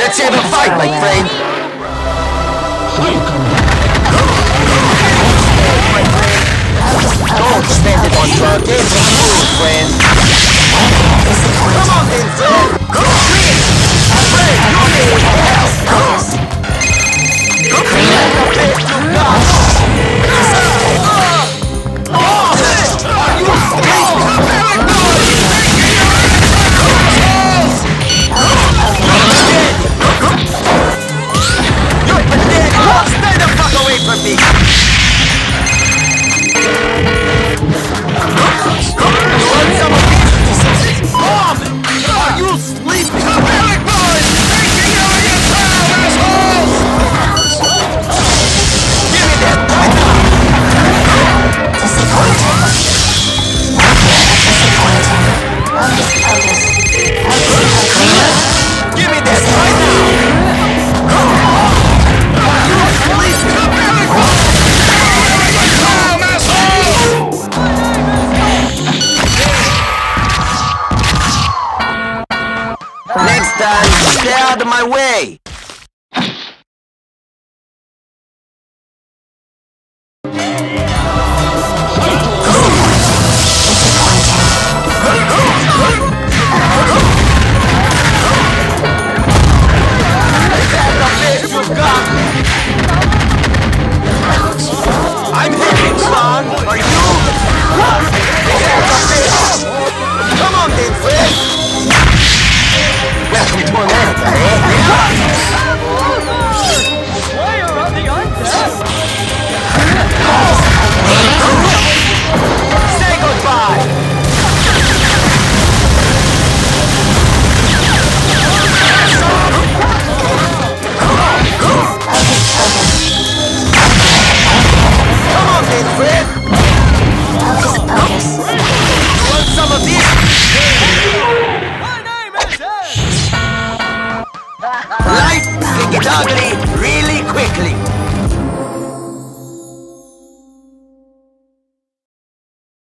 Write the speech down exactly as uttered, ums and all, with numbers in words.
Let's have a fight, my friend! Don't spend it on drugs, it's a fool, friend! Come on then, friend! Friend, you need help! Clean up the place you got! You You're pathetic! Stay the fuck away from me! You want some of this? Mom! Are you sleeping? Bellic boys! Taking over your town, assholes! Give me that right now! Disappointing. Disappointing. Give me that right now! You sleeping? Bellic boys! Next time, stay out of my way! I'm hitting, son! Are you? Come on, then, friend! Welcome to America, eh? Slayer of the undead! Say goodbye! Come on then, Fred! You want some of this? My name is Ed! Life can get ugly really quickly.